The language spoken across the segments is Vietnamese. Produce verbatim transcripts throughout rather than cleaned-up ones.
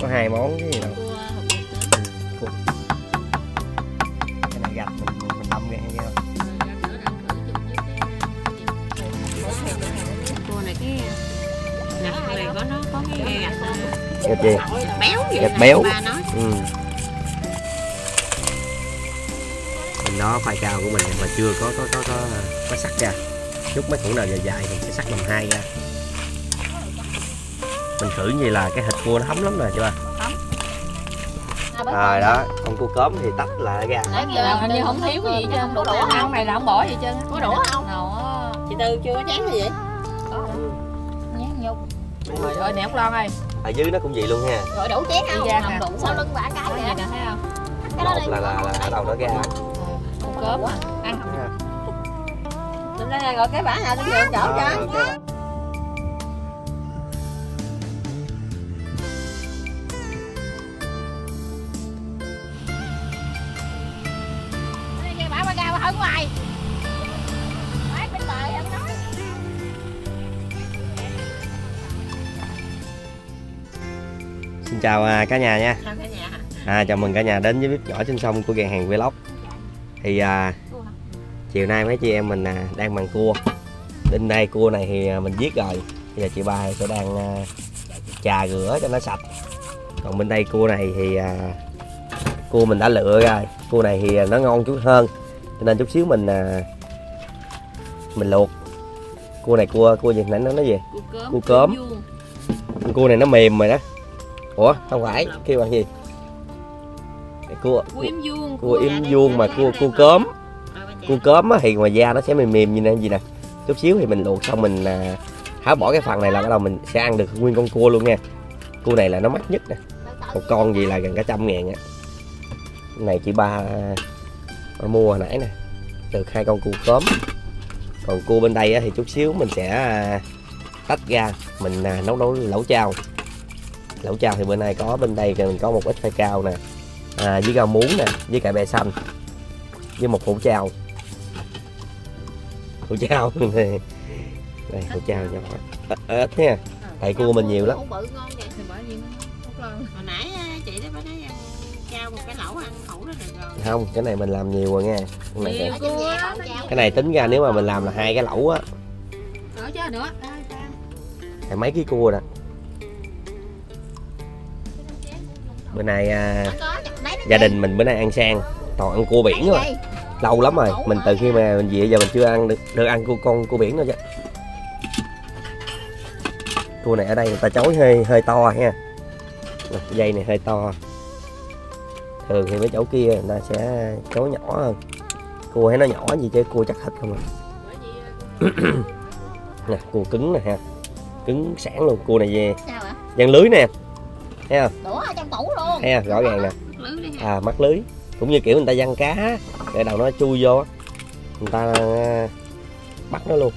có hai món cái gì đâu. Cua. Cái này gạch mình mình đâm ra nghe không? Cua này cái gạch này có nó có cái gạch Gạch gì? béo vậy. Gạch béo. Ừ. Bên đó khoai cao của mình mà chưa có có có có có sắc ra. Chút mấy củ nào dài dài thì sẽ sắc làm hai ra. Mình khử như là cái thịt cua nó thấm lắm rồi chưa? Rồi đó, con cua cớm thì tách lại ra. Hình như không thiếu cái gì chứ không đủ đũa không? Này là không bỏ gì chứ. Có đũa không? Chị Tư chưa có chén gì vậy? Có. Nhán nhục. Trời ơi, nè ốc lon ơi. Ở dưới nó cũng vậy luôn nha. Rồi đủ chén không? Không đủ. Sau lưng bả cái vậy nè, thấy không? Lột là là, là ở đâu nó ra. Con cớm à. Ăn không? Tụi đây gọi cái bả nào tụi đường chỗ cho. Ngoài. Bên bờ em nói. Xin chào cả nhà nha. Chào cả nhà. À, chào mừng cả nhà đến với bếp nhỏ trên sông của Gàng Hàng Vlog. Thì à, chiều nay mấy chị em mình à, đang mần cua. Bên đây cua này thì mình giết rồi. Bây giờ chị ba sẽ đang à, chà rửa cho nó sạch. Còn bên đây cua này thì à, cua mình đã lựa rồi. Cua này thì nó ngon chút hơn. Cho nên chút xíu mình à, mình luộc. Cua này cua cua gì nãy nó nói gì? Cua cớm. Cua, cua này nó mềm rồi đó. Ủa không phải kêu bằng gì? Cua cua yếm vuông, cua yếm vuông mà cua cua cớm. Cua cớm thì ngoài da nó sẽ mềm mềm như này gì nè. Chút xíu thì mình luộc xong mình à, tháo bỏ cái phần này là bắt đầu mình sẽ ăn được nguyên con cua luôn nha. Cua này là nó mắc nhất nè. Một con gì là gần cả trăm ngàn á. Này chị ba à, mua hồi nãy nè, được hai con cua cớm. Còn cua bên đây thì chút xíu mình sẽ tách ra mình nấu nấu lẩu chao. Lẩu chao thì bên này có bên đây mình có một ít khoai cao nè, à, với rau muống nè, với cải bẹ xanh, với một hũ chao. Hũ chao này, đây hũ chao nhỏ ít nha, tại cua mình nhiều lắm. Hồi nãy chị đó mới nói chao một cái lẩu ăn ẩu đó được rồi. Không, cái này mình làm nhiều rồi nha. Cái này, cái này tính ra nếu mà mình làm là hai cái lẩu á. Nữa chứ nữa. Thì mấy ký cua nè. Bữa nay à, gia đình mình bữa nay ăn sang toàn ăn cua biển rồi. Lâu lắm rồi, mình từ khi mà mình về giờ mình chưa ăn được được ăn cua con cua biển nữa chứ. Cua này ở đây người ta chối hơi hơi to ha. Dây này hơi to. Thường thì mấy chỗ kia người ta sẽ chối nhỏ hơn. Cua hay nó nhỏ gì chứ cua chắc thịt không à. Nè, cua cứng nè ha. Cứng sẵn luôn, cua này về giăng lưới nè. Thấy không? Đũa ở trong tủ luôn. Thấy không? Rõ ràng nè. À, mắt lưới. Cũng như kiểu người ta giăng cá để đầu nó chui vô. Người ta bắt nó luôn.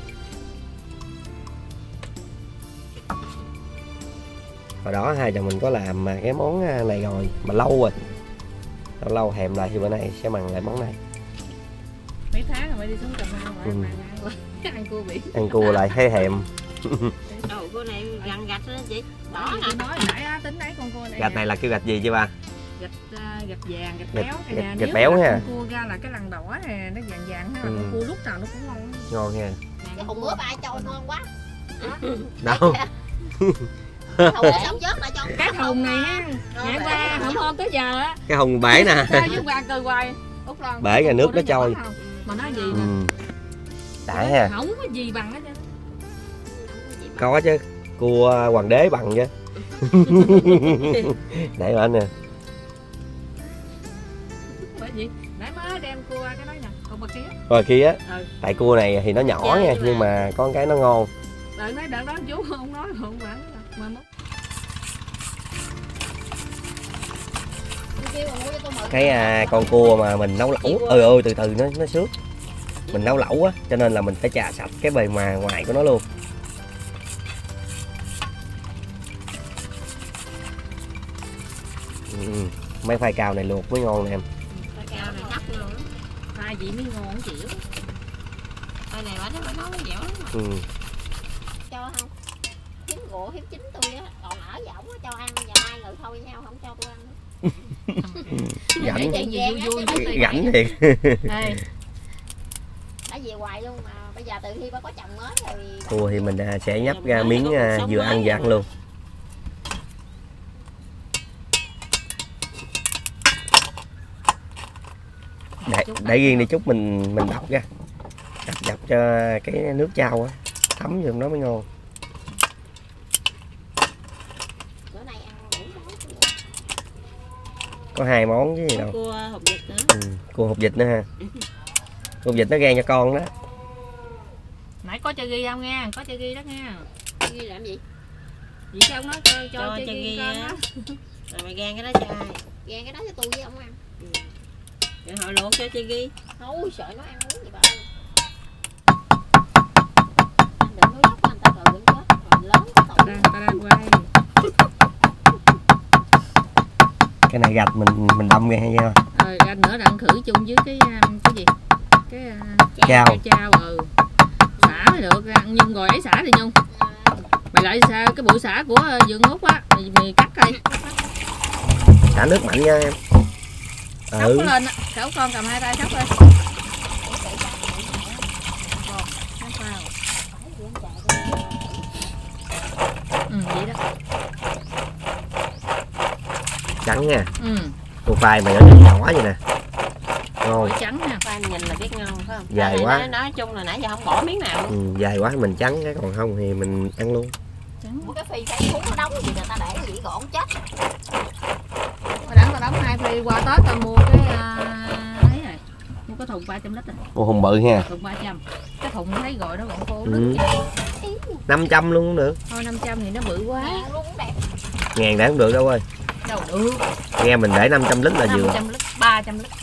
Hồi đó hai chồng mình có làm cái món này rồi mà lâu rồi. Lâu lâu thèm lại thì bữa nay sẽ mần lại món này. Mấy tháng rồi mới đi xuống Cà Mau rồi ừ. ăn, ăn cua biển. Ăn cua lại thấy thèm. Đồ cua này gần gạch đó chị. Đó nè. Nói nãy á tính đấy con cua này. Gạch này là kêu gạch gì chứ ba? Gạch uh, gạch vàng, gạch, gạch béo. Gạch, nè, gạch béo ha. Cua ra là cái lằn đỏ nè, nó vàng vàng ha. Ừ. Con cua lúc nào nó cũng ngon. Ngon nha. Cái hùng bữa ba cho ngon quá. Đâu? Hùng sống vớt lại cho cái hùng này á. Ngày qua hôm hôm tới giờ á. Cái hùng bể nè. Với qua cười hoài. Bể ra nước nó trôi. Mà nói gì nè. Ừ. Đã ha. Không có gì bằng hết trơn. Có chứ. Cua hoàng đế bằng chứ. Để ở nè. Bởi vì nãy mới đem cua cái đó nè, con bạc kia. Rồi kia á. Ừ. Tại cua này thì nó nhỏ dạ, nha, nhưng mà có cái nó ngon. Đợi nói đợi đó chú không nói không phải mà mất. Cái à, con cua mà mình nấu lẩu, ơi ơi từ từ nó nó xước. Mình nấu lẩu á, cho nên là mình phải chà sạch cái bề mà ngoài của nó luôn. Ừ, mấy khoai cao này luộc mới ngon nè em. Khoai cao này hấp luôn á. Khoai gì mới ngon không chịu. Khoai này bả nó nấu dẻo lắm. Ừ. Cho không? Ủa hiếp chính tôi á, còn ở với ổng cho ăn và hai người thôi nhau không cho tôi ăn. Rảnh chuyện gì vui vui rảnh thiệt. Đã về hoài luôn mà bây giờ từ khi bà có chồng mới rồi. Cua thì mình sẽ nhấp ra miếng vừa ăn vừa ăn luôn. Để, để riêng đi chút mình mình đập ra, đập dập cho cái nước chao á thấm vô nó mới ngon. Bữa nay ăn đủ món. Có hai món chứ gì đâu. Cua hột vịt nữa. Ừ, cua hột vịt nữa ha. Cua vịt nó gan cho con đó. Nãy có chơi ghi không nha, có chơi ghi đó nha. Ghi làm gì? Vậy sao nó cho cho, cho chơi ghi con đó. Rồi mày gan cái đó cho ai? Gan cái đó cho tôi với ông ăn. Ừ. Rồi họ luộc cho chơi ghi. Thôi sợ nó ăn uống gì bà ơi. Đừng nói dốc anh ta rồi chết. Rồi lớn có tội. Đang ta đang quay. Cái này gạch mình mình đâm ra hay sao? Rồi gạch nữa là ăn khử chung với cái cái gì? Cái chao. Cái chao ừ. Xả mới được, ăn Nhung rồi ấy xả đi Nhung. Mày lại sao cái bụi xả của vườn Út á, mày, mày cắt đi. Xả nước mạnh nha em. Sóc ừ. lên á, cháu con cầm hai tay sóc lên. Ừ, vậy đó. Trắng nha. Ừ. Cua phai mà nó nhỏ vậy nè. Ngon. Trắng nha. Phai nhìn là biết ngon phải không? Dài quá. Nói, nói chung là nãy giờ không bỏ miếng nào luôn. Ừ, dài quá mình trắng cái còn không thì mình ăn luôn. Trắng. Cái phi phải cuốn nó đóng gì người ta để gì gọn chết. Tao đắng tao đóng hai phi qua Tết tao mua cái uh, ấy này. Mua cái thùng ba trăm lít này. Mua thùng bự ha. Thùng ba trăm. Cái thùng thấy gọi nó gọn khô ừ. năm trăm luôn cũng được. Thôi năm trăm thì nó bự quá. Ngàn luôn cũng đẹp. Ngàn đã không được đâu ơi. Đâu được. Nghe mình để năm trăm lít là vừa. năm trăm lít, ba trăm lít.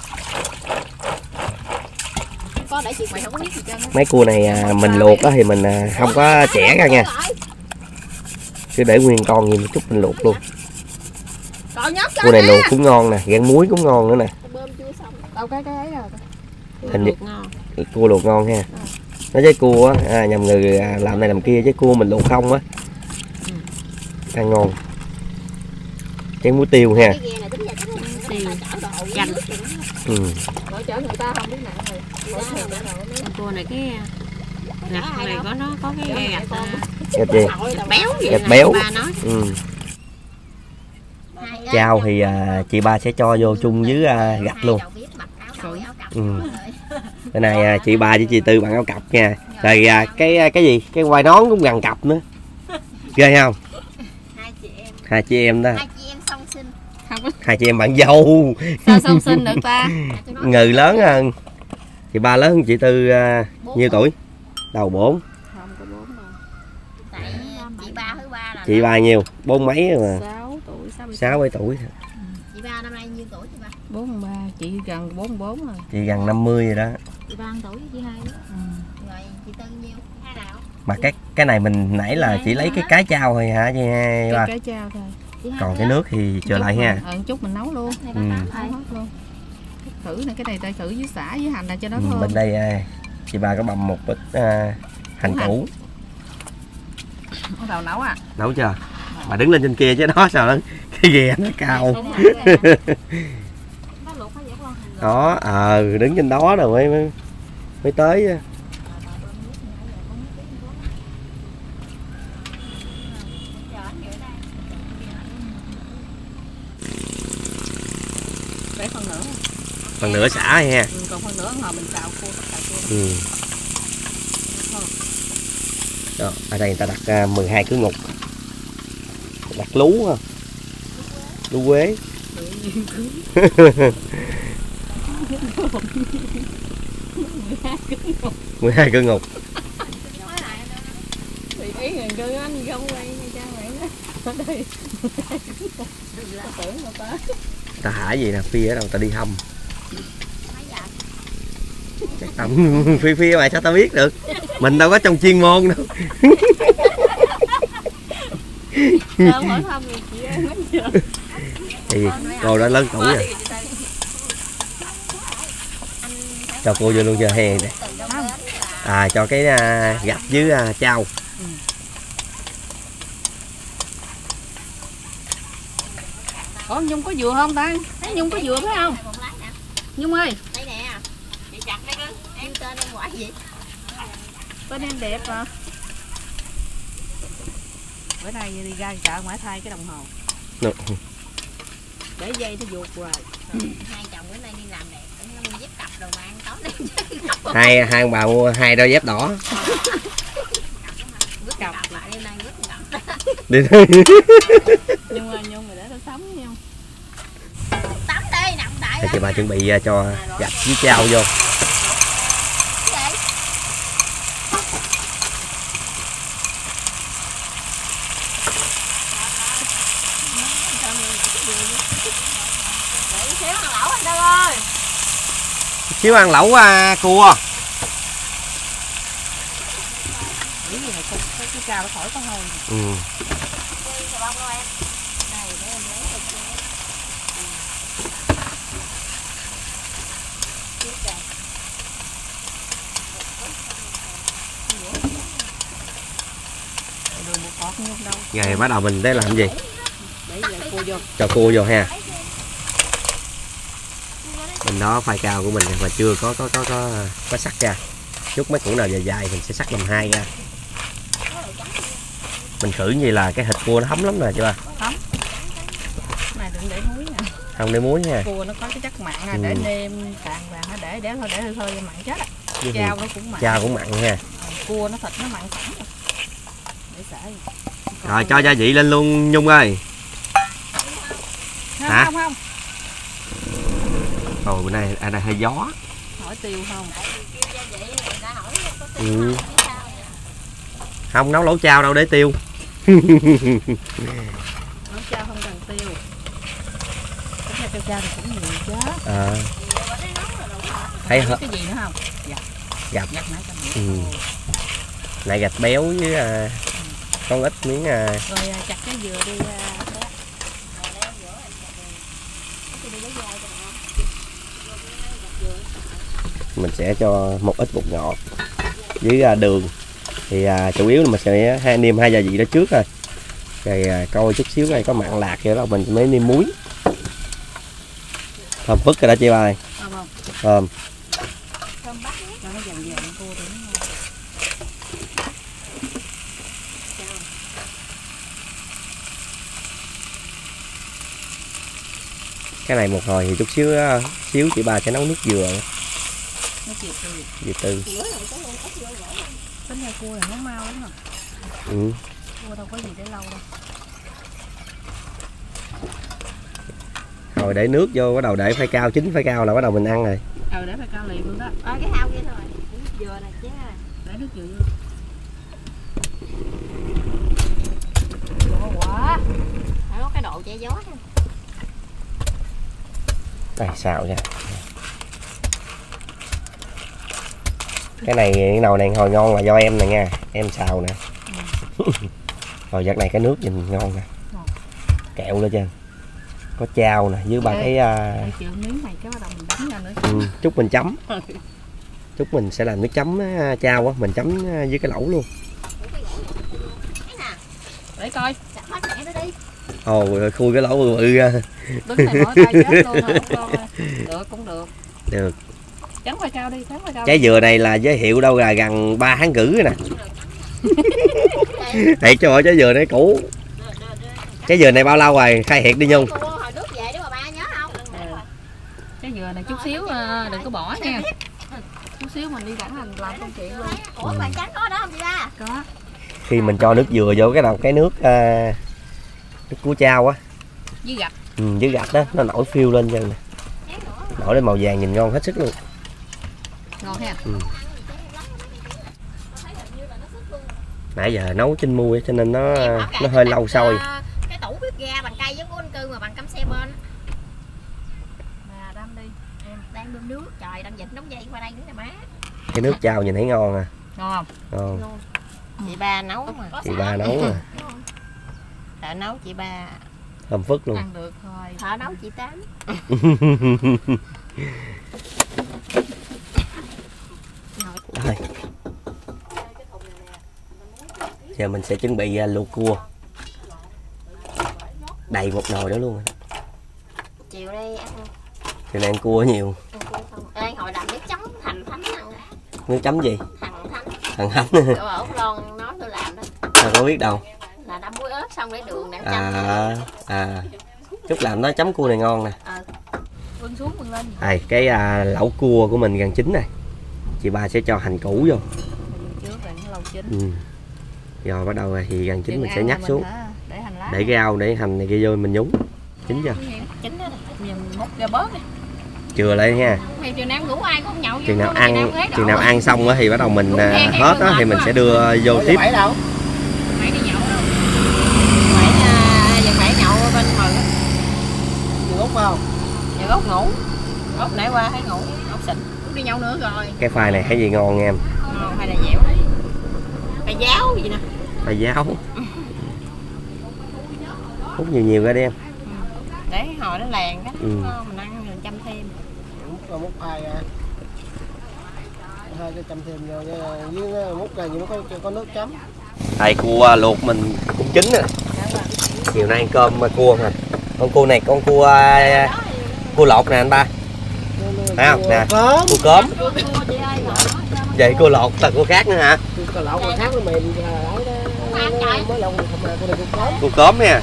Có để chị mày không có biết gì trơn. Mấy cua này à, mình luộc đó thì mình à, không có chẻ ra nha. Cứ để nguyên con như một chút mình luộc luôn. Cua này luộc cũng ngon nè, gan muối cũng ngon nữa nè. Đâu cái cái ấy rồi. Hình như cua luộc ngon ha. Nó với cua á, à, nhầm người à, làm này làm kia với cua mình luộc không á. Ăn ngon. Chén muối tiêu ha. Tiêu. Chanh. Ừ. Gọi chở người ta không biết nặng rồi. Cua này cái gạch này có nó có cái gạch gạch gì? Gạch béo vậy. Gạch béo. Ba nói. Ừ. Chao thì à, chị ba sẽ cho vô chung với à, gạch luôn. Ừ. Cái này à, chị ba với chị Tư bằng áo cặp nha. Rồi à, cái cái gì? Cái quai nón cũng gần cặp nữa. Ghê không? Hai chị em. Hai chị em đó. Hai chị em song sinh. Hai chị em bạn dâu. Sao song sinh được ta? Người lớn hơn. Chị ba lớn hơn chị Tư à, nhiêu tuổi? Đầu bốn. Không có bốn đâu. Tại chị ba thứ ba là. Chị ba nhiêu? Bốn mấy rồi mà. sáu tuổi, sáu bảy tuổi. Chị ba năm nay nhiêu tuổi chị ba? bốn ba, chị gần bốn bốn rồi. Chị gần năm mươi rồi đó. Chị ba tuổi với chị hai đó. Ừ. Rồi chị Tư nhiêu? Hai nào? Mà cái cái này mình nãy là chỉ lấy cái cái chao thôi hả chị hai ba? Cái chao thôi. Còn cái nước thì chờ lại ha. Ờ chút mình nấu luôn. Ừ. Luôn. Thử này cái này ta thử với xả với hành là cho nó ừ, thơm. bên đây chị ba có bầm một ít uh, hành củ. Bắt đầu nấu à? Nấu chưa? Bà đứng lên trên kia chứ đó sao đó cái ghè nó cao. Đó, ờ à, đứng trên đó rồi mới mới, mới tới chứ. Để phần nữa. Phần nữa xả ha. Ừ, còn phần nữa hồi mình xào cua tất cả cua. Ừ. Đó, ở đây người ta đặt uh, mười hai cứ ngục. Đặt lú ha. Lú quế. mười hai cứ ngục. Ý người cưng anh không quay nha cha mẹ đó. Ở đây. Tưởng mà ta. Ta hả gì nè, Phi ở đâu ta đi hâm. Chắc tầm Phi Phi mày sao tao biết được. Mình đâu có trong chuyên môn đâu. Không hỏi thăm gì chị ơi. Thì cô đã lớn tuổi rồi. Cho cô vô luôn cho hè này. À cho cái uh, gạch với uh, chao. Ủa Nhung có dừa không ta? Thấy Nhung có dừa phải không? Nhung ơi. Đây nè. Chị chặt đây con. Em tên em quả gì? Bên em đẹp mà. Bữa nay đi ra chợ ngoại thay cái đồng hồ. Được. Để dây nó vuột hoài. Ừ. Hai chồng bữa nay đi làm đẹp. Nó mua dép cặp đồ mà ăn tối nay. Hai hai ông bà mua hai đôi dép đỏ. Vứt cặp lại đêm nay vứt cặp. Đi. Nhung ơi, Nhung rồi để tao sắm nha. Tắm đi, nằm đại. Thì chị bà chuẩn bị cho gạch với chao vô. Xíu ăn lẩu à, cua. Cái gì này cái cái cao nó khỏi có hôi. Ừ. Rồi bắt đầu mình để làm gì? Để cua vô. Cho cua vô ha. Bên đó phai cao của mình mà chưa có có có có có sắc ra. Chút mấy củ nào dài dài mình sẽ sắc làm hai ra. Mình khử như là cái thịt cua nó thấm lắm rồi chưa ba? Thấm. Này đừng để muối nè. Không để muối nha. Cua nó có cái chất mặn nè, để nêm tàn vào nó để để thôi để hơi hơi mặn chết á. Chao nó cũng mặn. Chao cũng mặn nha. Cua nó thịt nó mặn sẵn rồi. Để xả. Rồi cho gia vị lên luôn Nhung ơi. Không, hả? Không không. Ồ bữa nay ở đây hơi gió. Hỏi tiêu không? Ừ. Không nấu lẩu chao đâu để tiêu. Lẩu chao không cần tiêu. Cái chao chao thì cũng nhiều chứ. À. Thấy hả? Cái gì nữa không? Dạ. Gặp. Gạch nãy Ừ. Này gạch béo với à, con ít miếng à. Rồi chặt cái dừa đi. Mình sẽ cho một ít bột ngọt với à, đường thì à, chủ yếu là mình sẽ hai nêm hai gia vị đó trước thôi, rồi à, coi chút xíu này có mặn lạc vậy đó mình mới nêm muối. Thơm phức rồi đó chị ơi. Thơm. Cái này một hồi thì chút xíu xíu chị ba sẽ nấu nước dừa. Dừa tư. Tính ra cua là nó mau lắm rồi. Ừ. Cua đâu có gì để lâu đâu. Rồi để nước vô, bắt đầu để phai cao, chín phai cao là bắt đầu mình ăn rồi. Ừ để phai cao liền luôn đó. Ờ cái thau kia thôi. Dừa này chứ. Để nước dừa vô. Dừa quá. Phải có cái độ che gió ha. Đây xào nha. Cái này cái nồi này hồi ngon là do em nè nha, em xào nè. Ừ. Rồi giật này cái nước nhìn ngon nè. Kẹo lên trên. Có chao nè với ba cái uh... chịu miếng này cái bắt đầu mình đánh ra nữa. Ừ, chút mình chấm. Chút mình sẽ làm nước chấm uh, chao á, mình chấm uh, với cái lẩu luôn. Để coi. Ồ rồi khui cái lẩu bự bự ra. Đứng này bỏ tay chết luôn hả con? Được cũng được. Được. Chấm phai cao đi, chấm phai cao. Trái dừa này là giới thiệu đâu là gần ba tháng rưỡi rồi nè. Thiệt cho trái dừa này cũ. Trái dừa này bao lâu rồi? Khai thiệt đi Nhung. Trái dừa này chút xíu đừng có bỏ nha. Chút xíu mình đi thẳng hành làm công chuyện luôn. Ủa bạn trắng có đó không chị ba? Có. Khi mình cho nước dừa vô cái đầu cái nước uh, nước cua chao á. Với gạch. Ừ, với gạch đó nó nổi phiêu lên chân nè. Nổi lên màu vàng nhìn ngon hết sức luôn. Ngon ha. Ừ. Nãy giờ nấu trên muôi cho nên nó nó hơi lâu sôi. Cái tủ bếp ga bằng cây giống của anh Cư mà bằng cắm xe bên. Mà đâm đi. Em đang đun nước, trời đang vịt nóng dây qua đây nữa nè má. Cái nước chao nhìn thấy ngon à. Ngon không? Ngon. Chị ba nấu mà. Chị ba nấu mà. Thợ nấu chị ba. Thơm phức luôn. Ăn được thôi. Thợ nấu chị Tám. Rồi. Giờ mình sẽ chuẩn bị luộc cua. Đầy một nồi đó luôn. chiều đây ăn. Chiều nay ăn cua nhiều. Ê, hồi làm nước chấm Thành Thánh ăn. Nước chấm gì? Thằng Thánh. Thằng Thánh. Ở Úc Lon nói tôi làm đó. Sao có biết đâu. Là đâm muối ớt xong để đường để chấm. À, à. Chút làm nó chấm cua này ngon nè. Ờ. Vươn xuống vươn lên. Đây, cái à, lẩu cua của mình gần chín này. Chị ba sẽ cho hành củ vô. Trước rồi nó lâu chín. Ừ. Rồi bắt đầu thì gần chín Chừng mình sẽ ăn nhắc là xuống. hả? Để hành lá. Để cái rau, để hành này kia vô mình nhúng. Chín chưa? Chín đó. Bây giờ mình múc ra bớt đi. Chừa lại nha. Mày chiều nam ngủ ai cũng nhậu. Chừng nào ăn chừng nào ăn xong á thì bắt đầu mình à, hết á thì mình sẽ đưa vô tiếp. Mày đâu? Mày đi nhậu đâu? Mày giờ mày nhậu bên mừng á. Vừa Úc không? Giờ Úc ngủ. Úc nãy qua thấy ngủ, Úc xịn. Úc đi nhậu nữa rồi. Cái khoai này thấy gì ngon nha em? Ngon hay là dẻo? Phải giáo gì nè. Khoai giáo. Hút nhiều nhiều ra đi em. Để hồi nó làng đó, Ừ. mình ăn mình chăm thêm. Múc múc hai ra. Hai cái chấm thêm vô với múc ra gì nó có có nước chấm. Đây cua luộc mình cũng chín rồi. Chiều nay ăn cơm cua nè. Con cua này con cua cua lột nè anh ba. Thấy không? Nè. Cua cớm. Vậy cua lột là cua khác nữa hả? Cua lột là khác nó mềm mới lộn không mà con này cua cớm. Cua cớm nha.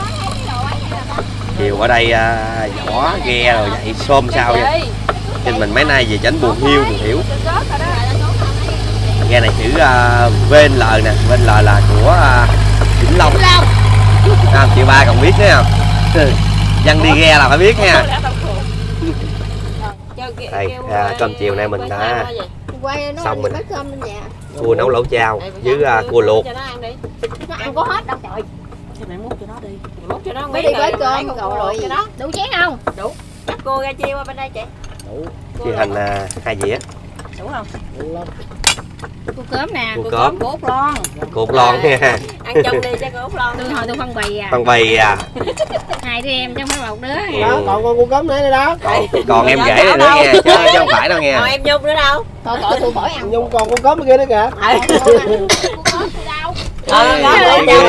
Chiều ở đây à, vỏ ghe rồi vậy xôm sao vậy? Nên mình mấy nay về tránh buồn hiu buồn hiểu. Ghe này chữ uh, vê en lờ nè, vê en lờ là của uh, Vĩnh Long. À, chị ba còn biết nữa không? Dân đi ghe là phải biết nha. Đây, à, cơm chiều nay mình đã xong mình cua nấu lẩu chao với uh, cua luộc. Nó ăn có hết đâu trời. Cho mẹ múc cho nó đi. Múc cho nó Mới đi với cơm rồi. cho nó. Đủ chén không? Đủ. Cắt cua ra chiên qua bên đây chị. Đủ. Chia thành uh, hai dĩa. Đủ không? Đủ lắm. Cua cớm nè, cua cớm, cua út lon. Cua lon nha. Ăn chung đi cho cua út lon. Tôi hồi tôi phân bì à. Phân bì à. Hai đứa em chứ không phải một đứa. Ừ. Đó, còn con cua cớm nữa đây đó. Còn, còn em rể nữa nha, chứ, chứ không phải đâu nha. Còn em Nhung nữa đâu? Thôi gọi tôi khỏi ăn. Nhung còn cua cớm kia nữa kìa. Cua cớm thì đâu? Ờ, đó lên đâu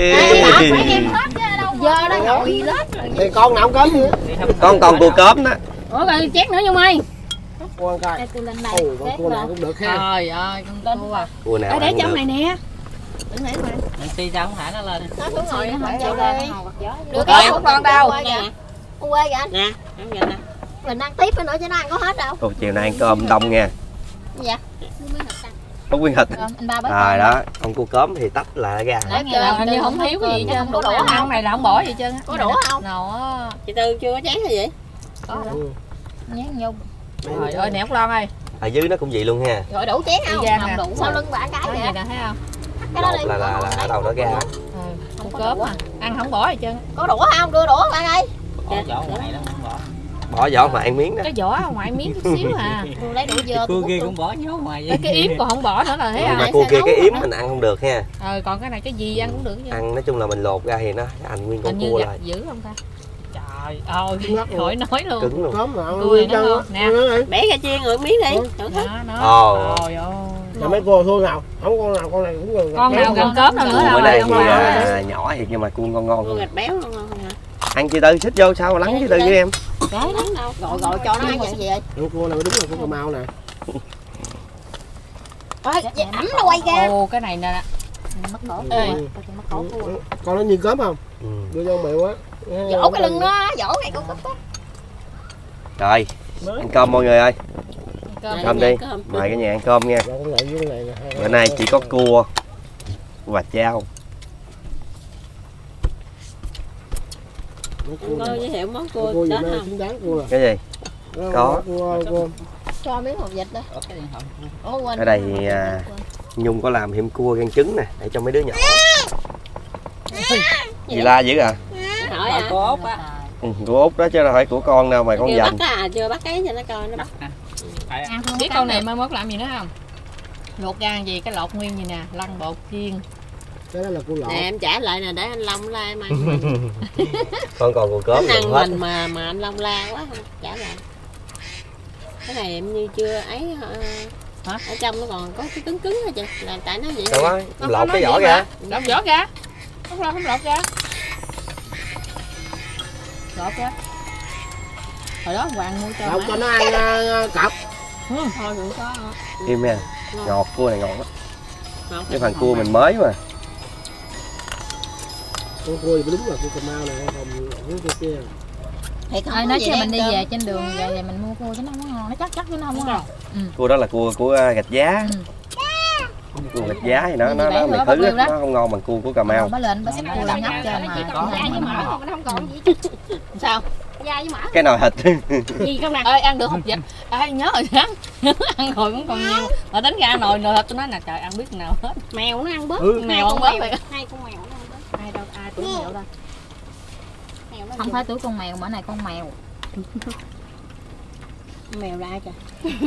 nè. Giờ nó ngồi lết rồi. Thì con nào cớm nữa. Con còn cua cớm đó. Ủa rồi chén nữa Nhung ơi. Con coi. Tôi lên đây. Ồ, con cua nào cũng được ha. Trời ơi, con cua à. Cua nào Để ăn trong được. này nè. Đừng để mà. Mình suy sao không thả nó lên. Nó xuống ngồi nó Để chạy lên. đi. Được rồi, không con đâu. Con quê kìa. Nè, ăn vậy nè. Mình ăn tiếp nữa chứ nó ăn có hết đâu. Ồ, chiều nay ăn cơm đông nha. Dạ. Có nguyên thịt. Anh ba bớt. Rồi đó, con cua cớm thì tách là ra. Nãy giờ hình như không thiếu cái gì chứ không đủ đũa ăn này là không bỏ gì chứ. Có đũa không? Nào á. Chị Tư chưa có chén hay gì? Có đó. Ừ. Nhán Nhung. Trời ơi nè Út Lon ơi. Ở dưới nó cũng vậy luôn ha. Rồi đủ chén không? Không đủ. Sau lưng bà cái Cái vậy. gì nè thấy không? Cái đó Lột đi. là là là ở đầu nó ra. Ừ, không cớm à. Ăn không bỏ gì chứ. Có đũa không? Đưa đũa bạn ơi. Bỏ vỏ ngoài đó không bỏ. Bỏ vỏ mà ăn miếng đó. Cái vỏ ở ngoài miếng chút xíu à. Tôi lấy đũa dơ. Cua kia cũng bỏ nhớ ngoài vậy. Cái yếm còn không bỏ nữa là thấy Nhưng không? mà cua kia cái yếm mình ăn không được ha. Ờ còn cái này cái gì ăn cũng được chứ. Ăn nói chung là mình lột ra thì nó ăn nguyên con Hình như cua gạch lại. dữ không ta? Trời ơi, khỏi nói luôn. Cứng luôn. Cớm nào Cua nguyên nó chân ngon. Nè. Bẻ ra chiên rồi miếng đi. Thử thử. Đó, Ồ. nó. Trời ơi. Là mấy cua thương nào? Không con nào con này cũng được. Con nào gần cớm đâu nữa Cua đâu. ở đây Không thì phải. à, nhỏ thì nhưng mà cua ngon ngon. Cua gạch béo ngon ngon hả? Ăn chị Tư xích vô sao mà lắng chị Tư với em. Cái đó đâu. Gọi gọi cho nó ăn dạng gì vậy? Cua cua này đúng là cua Cà Mau nè. Ôi, ẩm nó quay ra. Ồ cái này nè. Mất cổ. Ừ. Ê, mất cổ cua. Con nó như cớm không? Ừ. Đưa cho mèo á. Dỗ cái lưng nó, dỗ cái con cúp á. Rồi, ăn cơm mọi người ơi. Cơm. Cơm đi. Mời cả nhà ăn cơm nha. Bữa nay chỉ có cua và chao. Cô giới thiệu món Cua cua gì đó mà không? xứng đáng cua. Cái gì? Có. Cua cua. Cho miếng hột vịt đó. Ủa, quên. Ở đây thì à, Nhung có làm thêm cua gan trứng nè để cho mấy đứa nhỏ. Gì la dữ à? Hỏi à? Của Út á. Ừ, của Út đó chứ đâu phải của con đâu mà con Chưa dành. bắt à, chưa bắt cái cho nó coi nó bắt. Biết con này mai mốt làm gì nữa không? Luộc gan gì cái lột nguyên gì nè, lăn bột chiên. Cái đó là cua lột. Nè em trả lại nè để anh Long la em ăn. Con còn cua cớm Ăn đừng hết. mình mà mà anh Long la quá không trả lại. Cái này em như chưa ấy hả? Ở trong nó còn có cái cứng cứng hả chị? Là tại nó vậy. Đâu á, lột cái vỏ ra. Lột vỏ ra. Không lột không lột ra. Lột ra. Hồi đó Hoàng mua cho Đâu cho nó ăn uh, cọc. Thôi đừng có. Im nha. Ngọt, cua này ngọt lắm. Cái phần cua mình mới mà. Con cua thì đúng là cua Cà Mau này, còn cái cua kia. Thì không Ai có nói gì chứ để mình đi cơm. về trên đường về về mình mua cua chứ nó không có ngon, nó chắc chắc chứ nó không có ngon. Ừ. Cua đó là cua của Gạch Giá. Ừ. Cua Gạch Giá thì nó Đi nó bán nó nữa, mày bao thứ nhiêu nó đó? không ngon bằng cua của Cà Mau. Bà lên bà xách cua nhóc cho mà Còn da với mỡ mà nó không còn gì chứ. sao? Da với mỡ. Cái nồi thịt. Gì không nè. Ơi ăn được hột vịt. Ai nhớ rồi sáng ăn rồi cũng còn nhiều. Mà đánh ra nồi nồi thịt tôi nói nè trời ăn biết nào hết. Mèo nó ăn bớt. Ừ. Mèo ăn bớt vậy. Hai con mèo nó ăn bớt. Ai đâu ai tuổi mèo đâu. Mèo nó Không phải tuổi con mèo mà này con mèo. mèo ra kìa.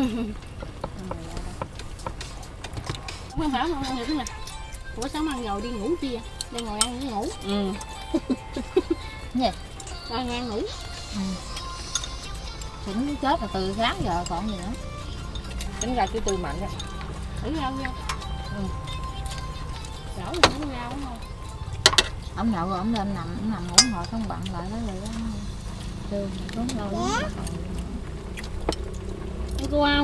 Không phải không hiểu nè. Ủa sáng ăn rồi đi ngủ chi vậy? Đi ngồi ăn ngủ. Ừ. Gì? Ăn ăn ngủ. Ừ. Tính chết là từ sáng giờ còn gì nữa. Tính ra cái tươi mạnh á. Thử rau nha. Ừ. Rau thì nó rau đúng không? Ông nhậu rồi ông lên nằm ông nằm ngủ ngồi không bận lại đó rồi đó. Trưa xuống đâu đó. Ăn cua không?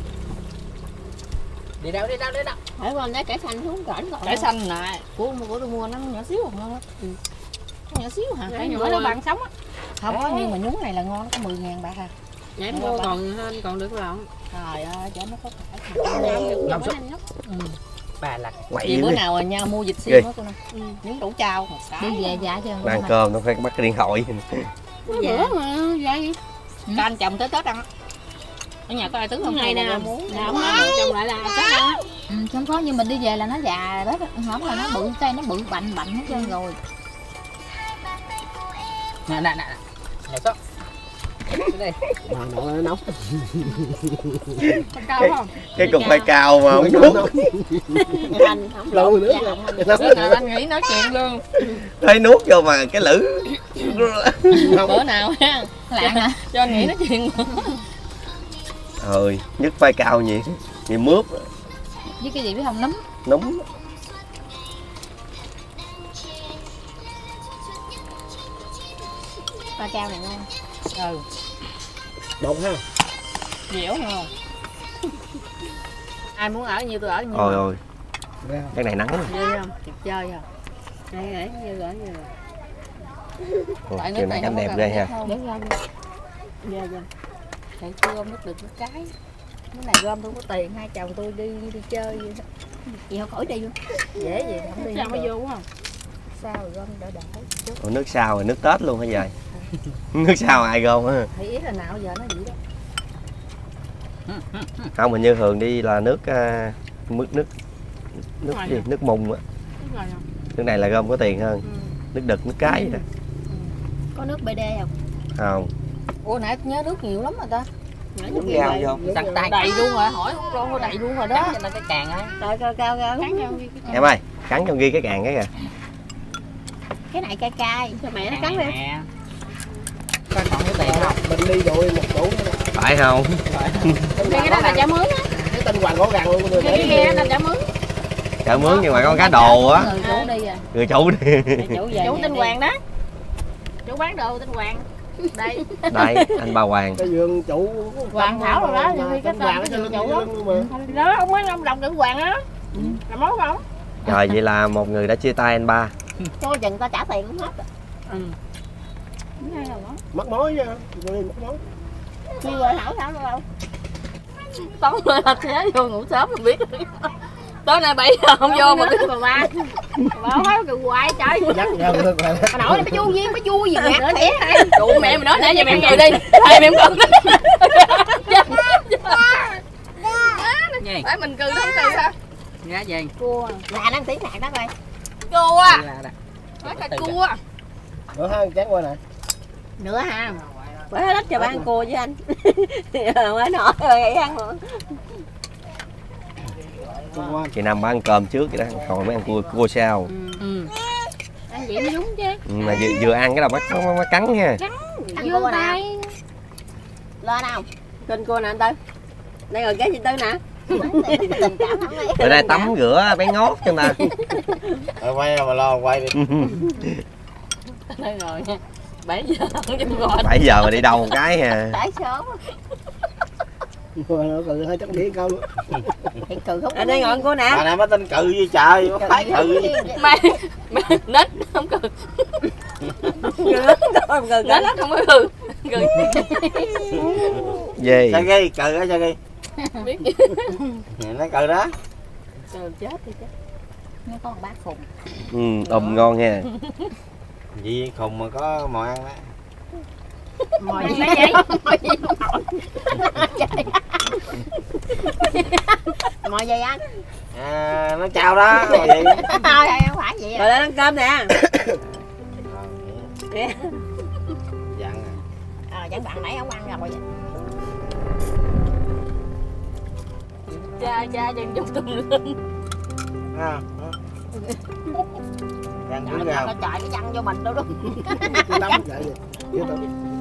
Đi đâu đi đâu đi đâu. Phải con lấy cải xanh xuống cỡ còn. Cải xanh nè, của của tôi mua nó nhỏ xíu không ngon. Ừ. Nó nhỏ xíu hả? Cái Nhỏ nhỏ nó đó bằng sống á. Không có nhưng mà nhúng này là ngon, nó có mười ngàn bạc à. Nãy em mua còn hơn còn được lộn. Trời ơi, cho nó có cải. Làm được nhanh lắm. Ừ. Bà là Quậy Vì dữ bữa đi. nào nhau mua vịt Ghê. xiên đó cô nè. Ừ. Nhúng đủ trao một cái. Đi về dạ chứ. Ăn cơm nó phải bắt cái điện thoại. Bữa mà vậy. Các anh chồng tới Tết ăn á. Ở nhà có ai tướng không? Này Hay nè, là muốn không nói chồng lại là chắc ăn á. Ừ, không có nhưng mình đi về là nó già đó, không là nó bự cây nó bự bành bành hết trơn rồi. nè nè nè. Nè số. Đây. Mà nó nóng. Con cao không? Cái cục tay cao mà không nuốt. Anh không Lâu nữa. Bữa nào anh nghĩ nói chuyện luôn. Thấy nuốt vô mà cái lưỡi. Bữa nào ha. Lạ hả? Cho anh nghĩ nói chuyện. Thôi, nhức vai cao gì. Gì mướp. Với cái gì biết không, nấm. Núng. Ba cao này ngon. Ừ. Đột ha. Dẻo không? Ai muốn ở nhiêu tôi ở nhiêu. Ôi ôi. Cái này nắng. Vui không? Kịp chơi không? Đây để như rồi như rồi. Ồ, chiều nay cảnh đẹp ghê ha. Để ra đi. Dạ dạ. Chạy cơm nước được một cái. Cái này gom tôi có tiền, hai chồng tôi đi đi chơi vậy đó. Chị không khỏi đi luôn. Dễ gì không đi. Sao mới vô không? Sao rồi gom đỡ đỡ chút. Ủa, nước sao rồi nước Tết luôn hả vậy? Nước sao ai gom á? Thì ý là nào giờ nó vậy đó. Không, mình như thường đi là nước uh, nước nước nước gì? Nước mùng á. Đúng rồi. Nước này là gom có tiền hơn. Ừ. Nước đực, nước cái vậy đó. Có nước bê đê không? Không. Ủa nãy nhớ nước nhiều lắm rồi ta. Nhỏ Uống như rau vậy. vô. Sẵn tay. Đầy luôn rồi, hỏi con có đầy luôn rồi đó. Cho nó cái càng á. Rồi cao cao cao. Cắn vô. Em ơi, cắn trong ghi cái càng cái kìa. Cái này cay cay. Cho mẹ nó cắn đi. Có còn cái tiền không? Mình đi rồi một chỗ nữa. Phải không? Cái đó là chả mướn á. Cái tên Hoàng có găng luôn. Cái kia là chả mướn. Chợ mướn nhưng mà có cá đồ á. Người chủ đi à. Người chủ đi. Chủ về. Chủ tên Hoàng đó. Chủ bán đồ tên Hoàng. Đây. Đây, anh ba Hoàng. Cái vườn chủ Hoàng Thảo rồi đó, nhiều khi cái tên cái vườn chủ đó. Đó, ông ấy ông đồng chữ Hoàng á. Là mốt không? Rồi vậy là một người đã chia tay anh ba. Cho chừng ta trả tiền cũng hết. Ừ. Mất mối nha. Rồi mất mối. Chi rồi Thảo Thảo đâu đâu. Tóm lên là thế vô ngủ sớm mình biết. Tối nay bảy giờ không vô mà bà ba. Bà nói cái hoài trời. Dắt nhau thôi rồi. Bà nội này bà vui gì, bà vui gì ngạc thế. Trụ mẹ mày nói nãy giờ mẹ ngồi đi. Thầy mẹ con. Gì? Phải mình cừ không cừ sao? Giá gì? Cua. Nè nó tiếng nạt đó coi. Cua. Là đó. Nói là cua. Nữa ha, chán qua nè. Nữa ha. Phải hết cho ba ăn cua với anh. Mới nói rồi vậy ăn nữa. Chị Năm ba ăn cơm trước vậy đó, còn mới ăn cua cua sao. Ừ. Ăn vậy mới đúng chứ. Ừ, mà vừa, vừa ăn cái đầu bắt nó, nó cắn nha. Ăn cua nào? Lên nào. Kênh cua nè anh Tư. Đây rồi cái gì Tư nè. Ở đây tắm rửa bé ngót cho ta. Rồi quay mà lo quay đi. Đây rồi nha. bảy giờ không chịu gọi. bảy giờ mà đi đâu một cái à. Tại sớm. Nó cừ hơi chắc đi câu. Thì cừ không. Ở đây ngồi cô nè. Bà này mới tin cừ gì trời, có phải cừ gì. Mày mày nít không cừ. Cừ lớn thôi, cừ Nít nó không có cừ. Cừ. Gì? Sao ghi, cừ á sao ghi. Biết Nó cừ đó. cừ chết thì chết. Nó có một bát phùng. Ừ, ôm ngon ha. Gì khùng mà có mồi ăn đó. Mồi gì lấy vậy? Mồi gì ăn? À, nó chào đó, mồi gì. Thôi không phải vậy. Rồi lên ăn cơm nè. Dặn à. Ờ chẳng bạn nãy không ăn rồi. Cha cha chân chung tung lên. À, dặn Trời cứ ra. nó trời nó văng vô mình đâu đúng. Lắm vậy. Vậy thôi.